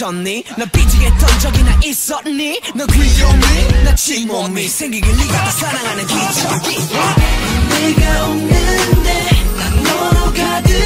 미쳤니? 너 삐지겠던 적이나 있었니? 너 귀여니? 나 침몸이 생기길 네가 다 사랑하는 기적이 내가 없는데 난 너로 가득